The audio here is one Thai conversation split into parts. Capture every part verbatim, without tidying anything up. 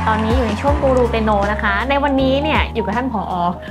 ตอนนี้อยู่ในช่วงกูรูเปียโนนะคะในวันนี้เนี่ยอยู่กับท่านผอ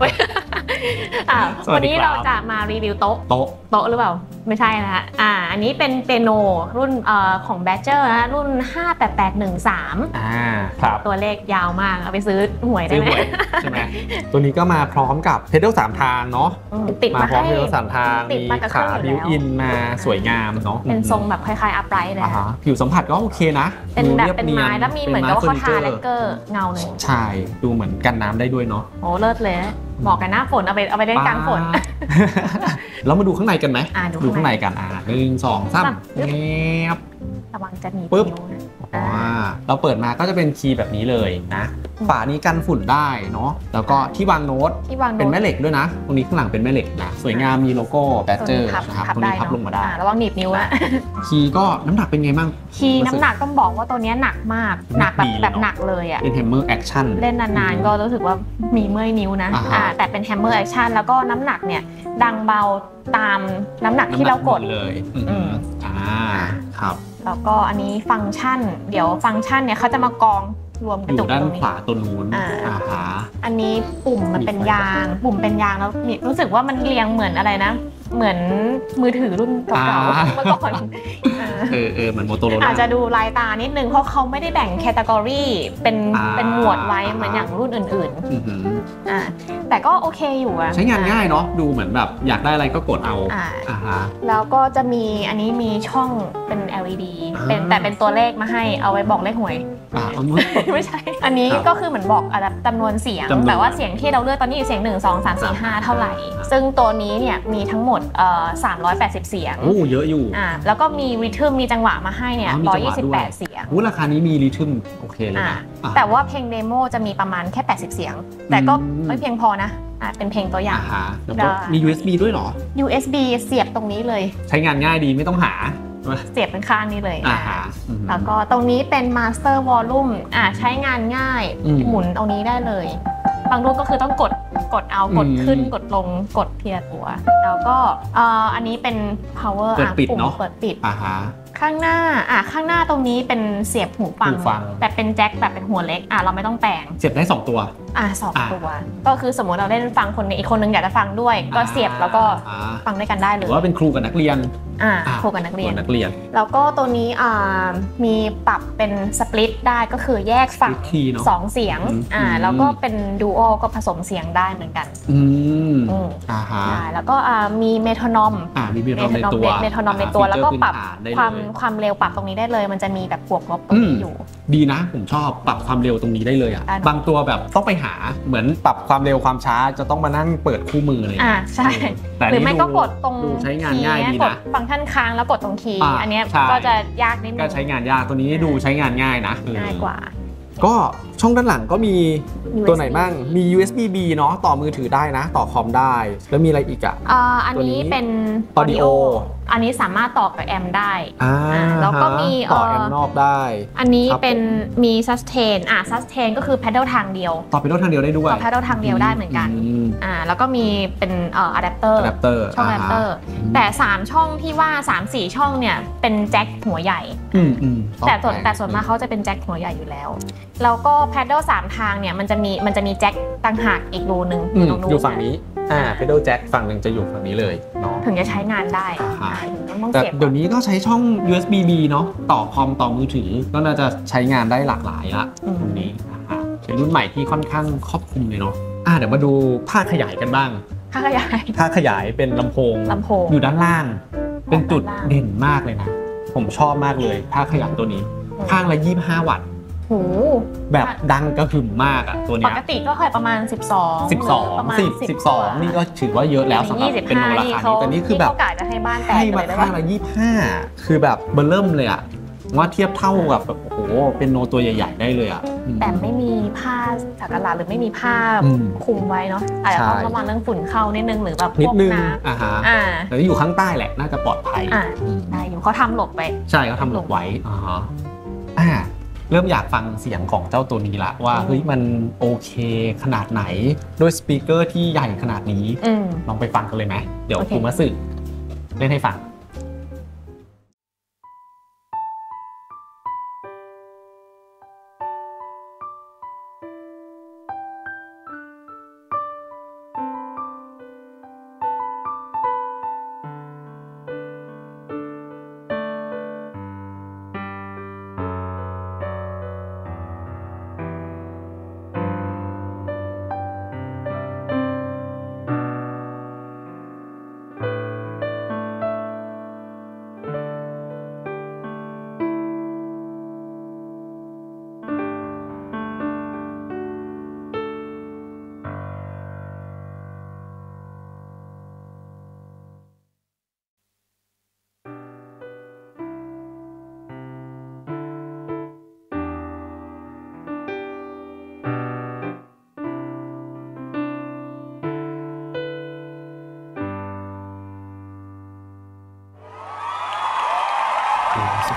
วันนี้เราจะมารีวิวโต๊ะโต๊ะโต๊ะหรือเปล่าไม่ใช่นะคะอ่าอันนี้เป็นเปียโนรุ่นเอ่อของ Badger นะรุ่นห้าแปดแปดหนึ่งสามอ่าครับตัวเลขยาวมากเอาไปซื้อหวยได้ไหมใช่ไหมตัวนี้ก็มาพร้อมกับเพดลสามทางเนาะติดมาพร้อมเพดลสามทางมีขาบิวอินมาสวยงามเนาะเป็นทรงแบบคล้ายๆอัพไรท์เลยผิวสัมผัสก็โอเคนะเป็นแบบเป็นไม้แล้วมีเหมือนกับว่าเขาทาแลกเกอร์เงาหนึ่งใช่ดูเหมือนกันน้ำได้ด้วยเนาะโอ้เลิศเลยเหมาะกับหน้าฝนเอาไปเอาไปเล่นกลางฝนแล้วมาดูข้างในกันไหมดูข้างในกันอ่าหนึ่งสองสามเงียบระวังจะหนีปึ๊บอ๋อเราเปิดมาก็จะเป็นคีย์แบบนี้เลยนะฝานี้กันฝุ่นได้เนาะแล้วก็ที่วางโน้ตเป็นแม่เหล็กด้วยนะตรงนี้ข้างหลังเป็นแม่เหล็กนะสวยงามมีโลโก้แบดเจอร์นะครับตรงนี้พับลงมาได้ระวังหนีบนิ้วนะคีย์ก็น้ำหนักเป็นไงบ้างคีย์น้ำหนักต้องบอกว่าตัวนี้หนักมากหนักแบบแบบหนักเลยอ่ะเป็นแฮมเมอร์แอคชั่นเล่นนานๆก็รู้สึกว่ามีเมื่อยนิ้วนะอ่าแต่เป็นแฮมเมอร์แอคชั่นแล้วก็น้ำหนักเนี่ยดังเบาตามน้ำหนักที่เรากดเลยอ่าครับแล้วก็อันนี้ฟังก์ชันเดี๋ยวฟังก์ชันเนี่ยเขาจะมากองรวมกันอยู่ด้านขวาตัวนู้นอ่าฮะอันนี้ปุ่มมันเป็นยางปุ่มเป็นยางแล้วรู้สึกว่ามันเรียงเหมือนอะไรนะเหมือนมือถือรุ่นเก่าๆเมื่อก่อนเออเออเหมือนโมโตโรล่าอาจจะดูลายตานิดนึงเพราะเขาไม่ได้แบ่งแคตตากรีเป็นเป็นหมวดไว้เหมือนอย่างรุ่นอื่นๆอ่าแต่ก็โอเคอยู่อะใช้งานง่ายเนาะดูเหมือนแบบอยากได้อะไรก็กดเอาอ่าฮะแล้วก็จะมีอันนี้มีช่องเป็น แอล อี ดี เป็นแต่เป็นตัวเลขมาให้เอาไว้บอกเลขหวยไม่ใช่อันนี้ก็คือเหมือนบอกจำนวนเสียงแบบว่าเสียงที่เราเลือกตอนนี้อยู่เสียงหนึ่ง สอง สาม สี่ ห้าเท่าไหร่ซึ่งตัวนี้เนี่ยมีทั้งหมดเอ่อสามร้อยแปดสิบเสียงโอ้เยอะอยู่อ่าแล้วก็มีริทึมมีจังหวะมาให้เนี่ยหนึ่งร้อยยี่สิบแปดเสียงโอ้ราคานี้มีริทึมโอเคเลยนะแต่ว่าเพลงเดโมจะมีประมาณแค่แปดสิบเสียงแต่ก็ไม่เพียงพอนะอ่าเป็นเพลงตัวอย่างแล้วก็มี ยู เอส บี ด้วยเหรอยู เอส บี เสียบตรงนี้เลยใช้งานง่ายดีไม่ต้องหาเสียบเป็นข้างนี้เลยแล้วก็ตรงนี้เป็น Master Volume อ่าใช้งานง่ายหมุนตรงนี้ได้เลยบางรุ่นก็คือต้องกดกดเอากดขึ้นกดลงกดเทียตัวแล้วก็อันนี้เป็น power เปิดปิดเนาะเปิดปิดข้างหน้าอ่ะข้างหน้าตรงนี้เป็นเสียบหูฟังแต่เป็นแจ็คแบบเป็นหัวเล็กอ่ะเราไม่ต้องแปลงเสียบได้สองตัวอ่ะสองตัวก็คือสมมติเราเล่นฟังคนอีกคนนึงอยากจะฟังด้วยก็เสียบแล้วก็ฟังด้วยกันได้เลยหรือว่าเป็นครูกับนักเรียนอ่าครูกับนักเรียนนักเรียนแล้วก็ตัวนี้อ่ามีปรับเป็นสปลิตได้ก็คือแยกฝั่งสองเสียงอ่าแล้วก็เป็นดูโอก็ผสมเสียงได้เหมือนกันอืมอ่าฮะแล้วก็อ่ามีเมโทนอมอ่ามีเมโทนอมในตัวเมโทนอมในตัวแล้วก็ปรับความความเร็วปรับตรงนี้ได้เลยมันจะมีแบบบวกลบตรงนี้อยู่ดีนะผมชอบปรับความเร็วตรงนี้ได้เลยอ่ะบางตัวแบบต้องไปหาเหมือนปรับความเร็วความช้าจะต้องมานั่งเปิดคู่มือเลยอ่าใช่หรือไม่ก็กดตรงใช้งานง่ายดีนะฟังก์ชันค้างแล้วกดตรงคีย์อันนี้ก็จะยากนิดนึงก็ใช้งานยากตัวนี้ดูใช้งานง่ายนะง่ายกว่าก็ช่องด้านหลังก็มีตัวไหนบ้างมี ยู เอส บี บี เนาะต่อมือถือได้นะต่อคอมได้แล้วมีอะไรอีกอ่ะอันนี้เป็น Audio อันนี้สามารถต่อกับแอมได้แล้วก็มีต่อแอมนอกได้อันนี้เป็นมี sustain อ่ะ sustain ก็คือ pedal ทางเดียวต่อ pedal ทางเดียวได้ด้วยต่อ pedal ทางเดียวได้เหมือนกันอ่าแล้วก็มีเป็นเอ่อ adapter ช่อง adapter แต่สามช่องที่ว่า สามสี่ ช่องเนี่ยเป็นแจ็คหัวใหญ่แต่ส่วนแต่ส่วนมากเขาจะเป็นแจ็คหัวใหญ่อยู่แล้วแล้วก็ pedal สามทางเนี่ยมันจะมีมันจะมีแจ็คต่างหากอีกรูนึงอยู่ฝั่งนี้อ่า pedal jack ฝั่งหนึ่งจะอยู่ฝั่งนี้เลยเนาะถึงจะใช้งานได้แต่เดี๋ยวนี้ก็ใช้ช่อง ยู เอส บี บี เนาะต่อคอมต่อมือถือก็น่าจะใช้งานได้หลากหลายละตรงนี้เป็นรุ่นใหม่ที่ค่อนข้างครอบคลุมเลยเนาะอ่าเดี๋ยวมาดูภาคขยายกันบ้างภาคขยายภาคขยายเป็นลำโพงลำโพงอยู่ด้านล่างเป็นจุดเด่นมากเลยนะผมชอบมากเลยภาคขยายตัวนี้ข้างละยี่สิบห้าวัตต์โหแบบดังกระหึ่มมากอ่ะตัวนี้ปกติก็เคยประมาณสิบสองสิบสอง สิบ สิบสองนี่ก็ถือว่าเยอะแล้วสำหรับเป็นโนราคานี้แต่นี่คือแบบให้บ้านแตกให้มาข้างละยี่สิบห้าคือแบบเบอร์เริ่มเลยอ่ะว่าเทียบเท่ากับแบบโอ้โหเป็นโนตัวใหญ่ๆได้เลยอ่ะแต่ไม่มีผ้าสักการะหรือไม่มีผ้าคุมไว้เนาะอาจจะต้องระวังเรื่องฝุ่นเข้านิดนึงหรือแบบพวกน้ำอ่าฮะแต่อยู่ข้างใต้แหละน่าจะปลอดภัยอ่าได้อยู่เขาทำหลบไปใช่เขาทำหลบไว้อ่าอ่าเริ่มอยากฟังเสียงของเจ้าตัวนี้ละว่าเฮ้ยมันโอเคขนาดไหนด้วยสปีกเกอร์ที่ใหญ่ขนาดนี้ลองไปฟังกันเลยไหมเดี๋ยวครูมาสึเล่นให้ฟัง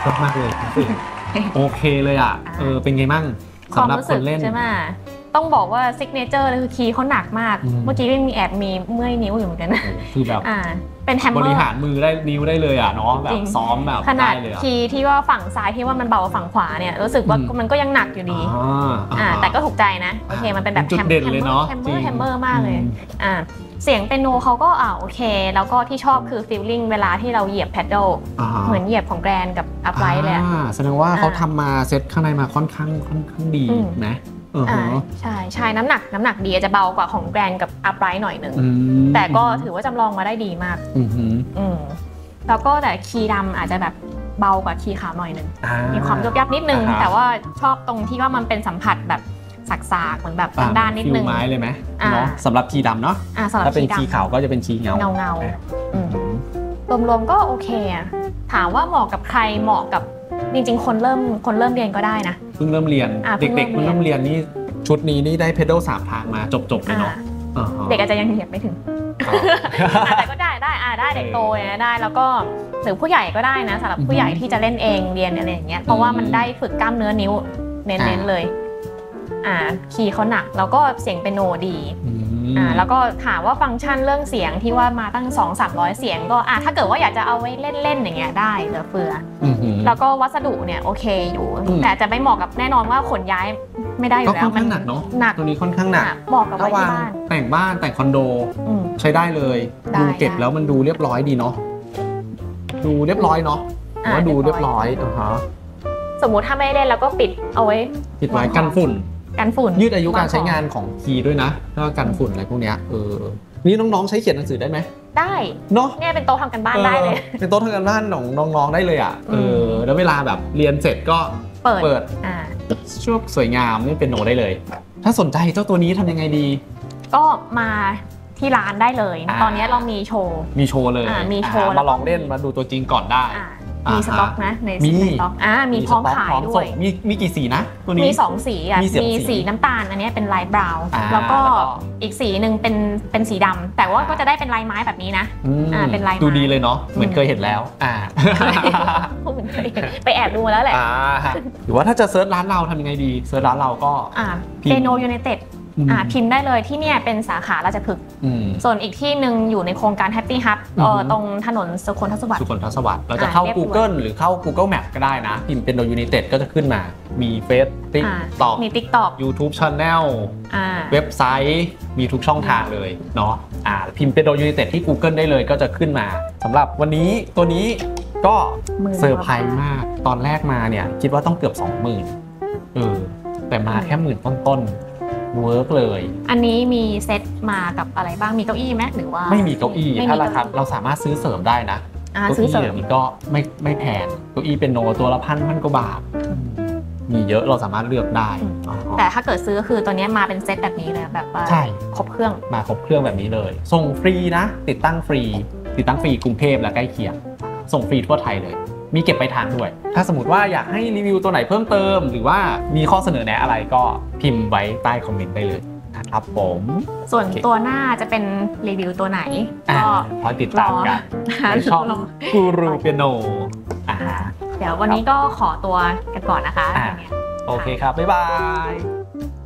ชอบมากเลยโอเคเลยอ่ะเออเป็นไงมั่งสำหรับคนเล่นใช่ไหมต้องบอกว่าซิกเนเจอร์เลยคือคีย์เขาหนักมากเมื่อกี้ก็มีแอบมีเมื่อยนิ้วอยู่เหมือนกันนะคือแบบเป็นแฮมเมอร์บริหารมือได้นิ้วได้เลยอ่ะเนาะแบบซ้อมแบบขนาดคีย์ที่ว่าฝั่งซ้ายที่ว่ามันเบากว่าฝั่งขวาเนี่ยรู้สึกว่ามันก็ยังหนักอยู่ดีอ่าแต่ก็ถูกใจนะโอเคมันเป็นแบบแฮมเมอร์แฮมเมอร์แฮมเมอร์มากเลยอ่าเสียงเปียโนเขาก็อ่าโอเคแล้วก็ที่ชอบคือฟีลลิ่งเวลาที่เราเหยียบแพดเดิลเหมือนเหยียบของแกรนกับอัพไลท์เลยแสดงว่าเขาทำมาเซตข้างในมาค่อนข้างค่อนข้างดีนะอ่าใช่ใช่น้ำหนักน้ำหนักดีจะเบากว่าของแกรนกับอัพไลท์หน่อยนึงแต่ก็ถือว่าจำลองมาได้ดีมากอืมแล้วก็แต่คีย์ดำอาจจะแบบเบากว่าคีย์ขาวหน่อยนึงมีความยุบยับนิดนึงแต่ว่าชอบตรงที่ว่ามันเป็นสัมผัสแบบสากๆเหมือนแบบด้านนิดนึงไม้เลยไหมเนาะสำหรับคีย์ดำเนาะถ้าเป็นคีย์ขาวก็จะเป็นคีย์เงาเงาเงารวมๆก็โอเคถามว่าเหมาะกับใครเหมาะกับจริงๆคนเริ่มคนเริ่มเรียนก็ได้นะเพิ่งเริ่มเรียนเด็กๆเพิ่งเริ่มเรียนนี่ชุดนี้นี่ได้เพด a ลสามทางมาจบๆเลยเนาะเด็กอาจจะยังเหยียบไม่ถึงแต่ก็ได้ได้ได้เด็กโตได้แล้วก็หรือผู้ใหญ่ก็ได้นะสำหรับผู้ใหญ่ที่จะเล่นเองเรียนอะไรอย่างเงี้ยเพราะว่ามันได้ฝึกกล้ามเนื้อนิ้วเน้นๆเลยอ่าคีย์เขาหนักแล้วก็เสียงเปียโนดีอ่าแล้วก็ถามว่าฟังก์ชันเรื่องเสียงที่ว่ามาตั้ง สองถึงสามร้อย เสียงก็อ่าถ้าเกิดว่าอยากจะเอาไว้เล่นๆอย่างเงี้ยได้เหลือเฟือแล้วก็วัสดุเนี่ยโอเคอยู่แต่จะไม่เหมาะกับแน่นอนว่าขนย้ายไม่ได้อยู่แล้วมันหนักเนาะหนักตัวนี้ค่อนข้างหนักเหมาะกับไว้ที่บ้านแต่งบ้านแต่งคอนโดใช้ได้เลยดูเก็บแล้วมันดูเรียบร้อยดีเนาะดูเรียบร้อยเนาะว่าดูเรียบร้อยอ่าฮะสมมุติถ้าไม่เล่นแล้วก็ปิดเอาไว้ปิดไว้กันฝุ่นกันฝุ่นยืดอายุการใช้งานของคีย์ด้วยนะแล้วก็กันฝุ่นอะไรพวกเนี้ยเออนี่น้องๆใช้เขียนหนังสือได้ไหมได้เนาะเนี่ยเป็นโต๊ะทำกันบ้านได้เลยเป็นโต๊ะทำกันบ้านของน้องๆได้เลยอ่ะเออแล้วเวลาแบบเรียนเสร็จก็เปิดเปิดอ่าช่วงสวยงามนี่เป็นโนได้เลยถ้าสนใจเจ้าตัวนี้ทำยังไงดีก็มาที่ร้านได้เลยตอนนี้เรามีโชว์มีโชว์เลยมีโชว์มาลองเล่นมาดูตัวจริงก่อนได้มีสต็อกนะในสต็อกอ่ามีพร้อมขายด้วยมีมีกี่สีนะตัวนี้มีสองสีอ่ะมีสีน้ำตาลอันนี้เป็นลายบราวน์แล้วก็อีกสีหนึ่งเป็นเป็นสีดำแต่ว่าก็จะได้เป็นลายไม้แบบนี้นะอ่าเป็นลายดูดีเลยเนาะเหมือนเคยเห็นแล้วอ่าเหมือนเคยไปแอบดูแล้วแหละหรือว่าถ้าจะเซิร์ชร้านเราทำยังไงดีเซิร์ชร้านเราก็อ่าเปโนยูไนเต็ดอ่าพิมพ์ได้เลยที่เนี่ยเป็นสาขาราชพฤกษ์ส่วนอีกที่หนึ่งอยู่ในโครงการ Happy Hub เอ่อตรงถนนสุขนทศวรรษสุขนทศวรรษเราจะเข้า Google หรือเข้า Google Map ก็ได้นะพิมพ์เป็นโดยูไนเต็ดก็จะขึ้นมามีเฟซ TikTok มี TikTok YouTube Channel เว็บไซต์มีทุกช่องทางเลยเนาะอ่าพิมพ์เป็นโดยูไนเต็ดที่ Google ได้เลยก็จะขึ้นมาสำหรับวันนี้ตัวนี้ก็เซอร์ไพรส์มากตอนแรกมาเนี่ยคิดว่าต้องเกือบ สองหมื่น เออแต่มาแค่หมื่นต้นเวิร์กเลยอันนี้มีเซตมากับอะไรบ้างมีเก้าอี้ไหมหรือว่าไม่มีเก้าอี้ถ้าราคาเราสามารถซื้อเสริมได้นะเก้าอี้เสริมนี้ก็ไม่ไม่แพงเก้าอี้เป็นโนตัวละพันพันกว่าบาทมีเยอะเราสามารถเลือกได้แต่ถ้าเกิดซื้อคือตัวนี้มาเป็นเซตแบบนี้เลยแบบว่าครบเครื่องมาครบเครื่องแบบนี้เลยส่งฟรีนะติดตั้งฟรีติดตั้งฟรีกรุงเทพและใกล้เคียงส่งฟรีทั่วไทยเลยมีเก็บไปทางด้วยถ้าสมมติว่าอยากให้รีวิวตัวไหนเพิ่มเติมหรือว่ามีข้อเสนอแนะอะไรก็พิมพ์ไว้ใต้คอมเมนต์ได้เลยนะครับผมส่วนตัวหน้าจะเป็นรีวิวตัวไหนก็พอติดตามกันในช่องกูรูเปียโนเดี๋ยววันนี้ก็ขอตัวกันก่อนนะคะโอเคครับบ๊ายบาย